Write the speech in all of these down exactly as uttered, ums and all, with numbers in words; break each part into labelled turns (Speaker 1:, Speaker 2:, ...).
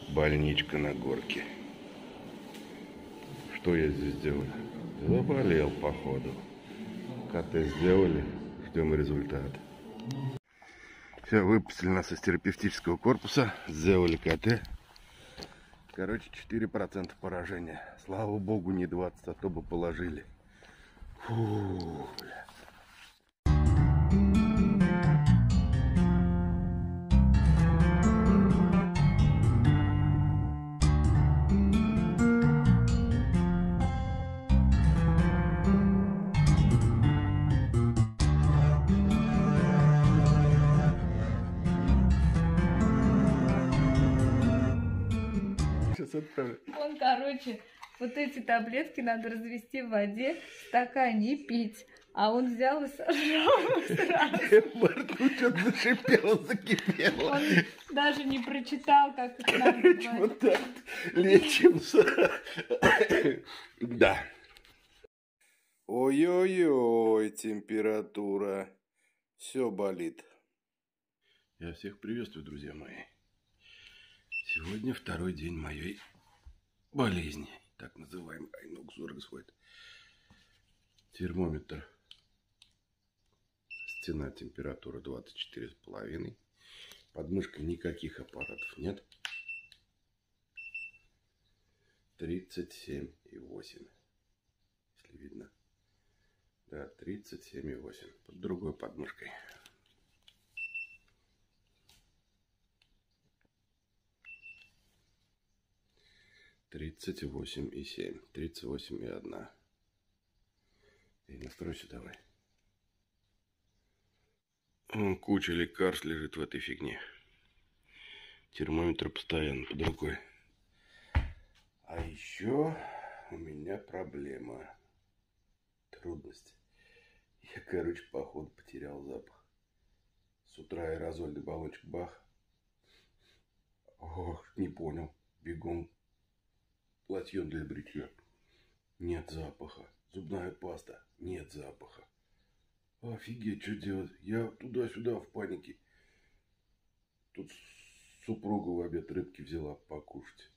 Speaker 1: Больничка на горке. Что я здесь делаю? Заболел, походу. КТ сделали, ждем результат. Все, выпустили нас из терапевтического корпуса, сделали КТ. Короче, четыре процента поражения. Слава богу, не двадцать, а то бы положили. Фу, бля.
Speaker 2: Он, короче, вот эти таблетки надо развести в воде, в стакане и пить. А он взял и сожрал сразу.
Speaker 1: Во рту что-то зашипело, закипело.
Speaker 2: Он даже не прочитал, как это надо делать.
Speaker 1: Вот так лечимся. Да. Ой-ой-ой, температура. Все болит. Я всех приветствую, друзья мои. Сегодня второй день моей болезни, так называемый айноксургсвойт. Термометр. Стена, температура двадцать четыре с половиной. Под мышкой никаких аппаратов нет. тридцать семь и восемь. Если видно. Да, тридцать семь и восемь. Под другой подмышкой. тридцать восемь и семь. тридцать восемь и одна. И настройся давай. Куча лекарств лежит в этой фигне. Термометр постоянно под рукой. А еще у меня проблема. Трудность. Я, короче, походу потерял запах. С утра аэрозольный баллончик бах. Ох, не понял. Бегом. Лосьон для бритья. Нет запаха. Зубная паста. Нет запаха. Офигеть, что делать? Я туда-сюда в панике. Тут супруга в обед рыбки взяла покушать.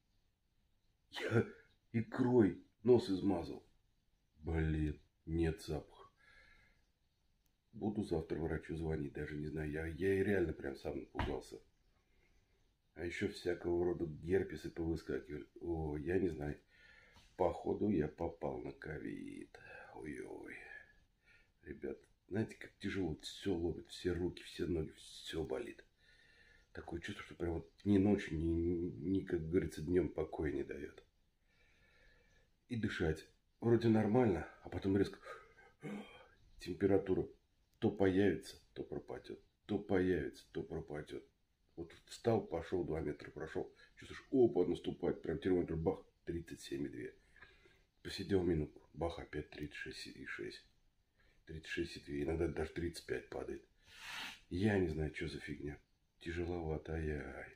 Speaker 1: Я икрой нос измазал. Блин, нет запаха. Буду завтра врачу звонить, даже не знаю. Я, я и реально прям сам напугался. А еще всякого рода герпесы повыскакивали. О, я не знаю. Походу я попал на ковид. Ой-ой. Ребят, знаете, как тяжело. Все ломит, все руки, все ноги, все болит. Такое чувство, что прям вот ни ночью, ни, ни, как говорится, днем покоя не дает. И дышать. Вроде нормально, а потом резко температура то появится, то пропадет. То появится, то пропадет. Вот встал, пошел, два метра прошел. Чувствуешь, опа, наступает. Прям термометр, бах, тридцать семь и два. Посидел минутку, бах, опять тридцать шесть и шесть. тридцать шесть и два. Иногда даже тридцать пять падает. Я не знаю, что за фигня. Тяжеловато, ай-яй.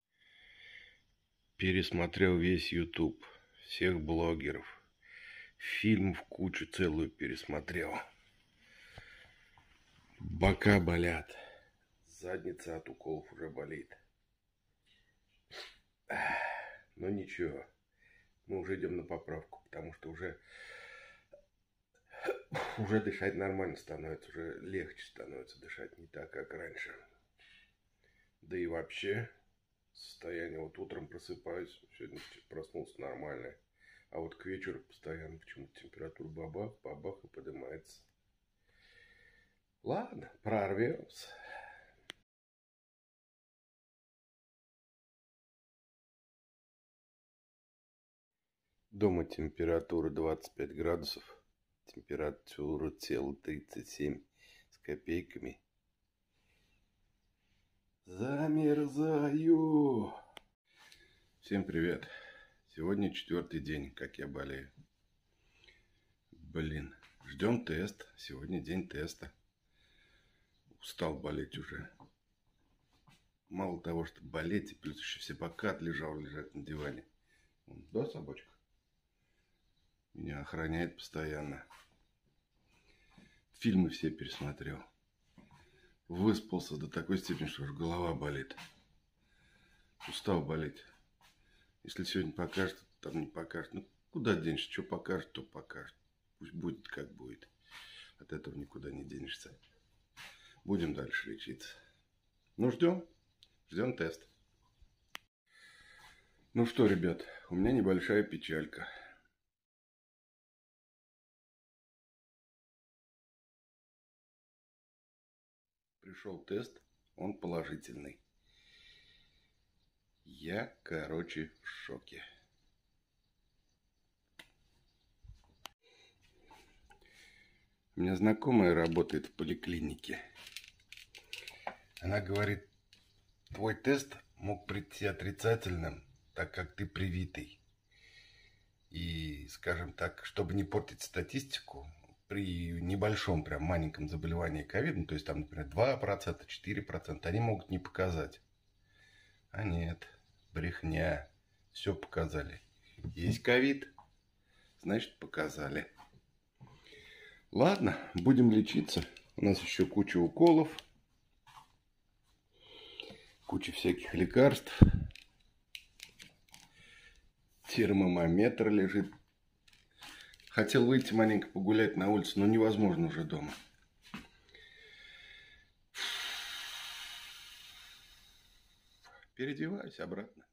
Speaker 1: Пересмотрел весь YouTube. Всех блогеров. Фильм в кучу целую пересмотрел. Бока болят. Задница от уколов уже болит. Но ничего. Мы уже идем на поправку, потому что уже, уже дышать нормально становится. Уже легче становится дышать. Не так, как раньше. Да и вообще, состояние, вот утром просыпаюсь. Сегодня проснулся нормально. А вот к вечеру постоянно почему-то температура бабах, бабах и поднимается. Ладно, прорвемся. Дома температура двадцать пять градусов. Температура тела тридцать семь с копейками. Замерзаю. Всем привет. Сегодня четвертый день, как я болею. Блин, ждем тест. Сегодня день теста. Устал болеть уже. Мало того, что болеть, и плюс еще все бока отлежал, лежат на диване. Да, собачка? Меня охраняет постоянно. Фильмы все пересмотрел. Выспался до такой степени, что уж голова болит. Устал болеть. Если сегодня покажет, там не покажет. Ну, куда денешься? Что покажет, то покажет. Пусть будет, как будет. От этого никуда не денешься. Будем дальше лечиться. Ну, ждем. Ждем тест. Ну что, ребят, у меня небольшая печалька. Пришел тест, он положительный. Я, короче, в шоке. У меня знакомая работает в поликлинике. Она говорит, твой тест мог прийти отрицательным, так как ты привитый. И, скажем так, чтобы не портить статистику, при небольшом, прям маленьком заболевании ковидом, то есть там, например, два процента, четыре процента, они могут не показать. А нет, брехня. Все показали. Есть ковид, значит, показали. Ладно, будем лечиться. У нас еще куча уколов, куча всяких лекарств. Термометр лежит. Хотел выйти маленько погулять на улицу, но невозможно уже дома. Переодеваюсь обратно.